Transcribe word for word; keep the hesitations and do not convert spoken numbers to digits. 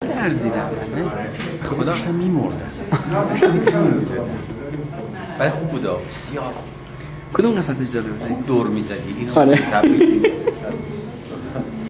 لرزیدم خدا داشتم میمردم داشتم جون میدادم ولی خوب بودا بسیار خوب. کدوم قسمتش جالب بود؟ خوب دور میزدی اینو آره. تبریک